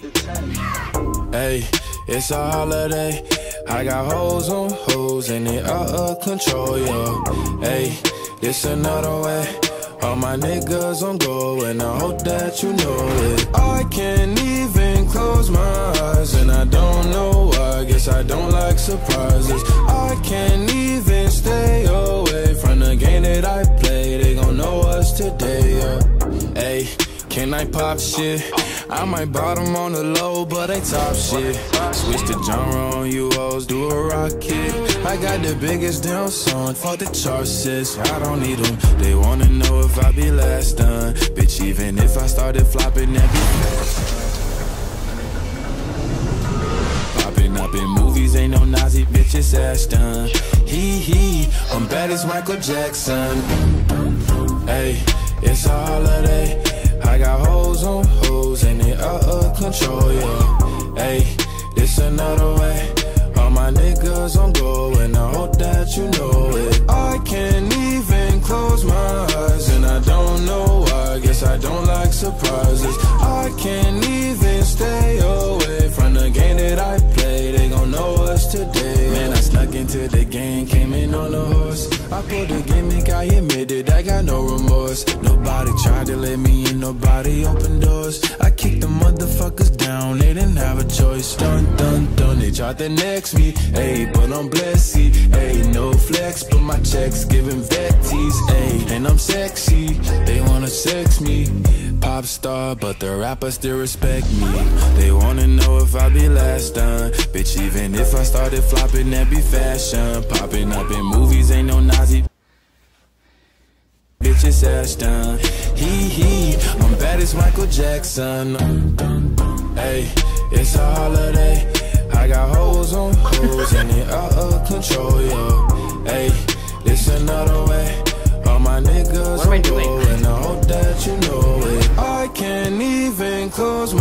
Hey, it's a holiday. I got hoes on hoes and they out of control, yo. Hey, this another way. All my niggas on go and I hope that you know it. I can't even close my eyes and I don't know why. Guess I don't like surprises. I can't even stay away from the game that I play. They gon' know us today, yeah. Hey, can I pop shit? I might bottom on the low, but they top shit. Switch the genre on you hoes, do a rocket. I got the biggest damn song, fuck the charts, sis. I don't need them, they wanna know if I be last done. Bitch, even if I started flopping, that be fast. Popping up in movies, ain't no Nazi, bitch, it's Ashton. Hee, I'm bad as Michael Jackson. Hey, it's a holiday. I got hoes on hoes and they out of control, yeah. Hey, this another way. All my niggas on go and I hope that you know it. I can't even close my eyes and I don't know why. Guess I don't like surprises. I can't even stay away from the game that I play. They gon' know us today. Man, I snuck into the game, came in on a horse. I pulled the gimmick, I admitted I got no remorse. Nobody tried to let me in, nobody opened doors. I kicked the motherfuckers down, they didn't have a choice. Dun, dun, dun, they tried to next me. Ayy, but I'm blessed, ayy, no flex, but my checks giving vetties, ayy. And I'm sexy, they wanna sex me. Pop star, but the rappers still respect me. They wanna know if I be last done. Bitch, even if I started flopping, that be fashion. Popping up in movies, ain't no Nazi. Bitch, it's Ashton. Hee, I'm bad as Michael Jackson. Hey, it's a holiday. I got hoes on hoes and they out of control, yo. Hey, this another way. All my niggas on go and I hope that you know it. I can't even close my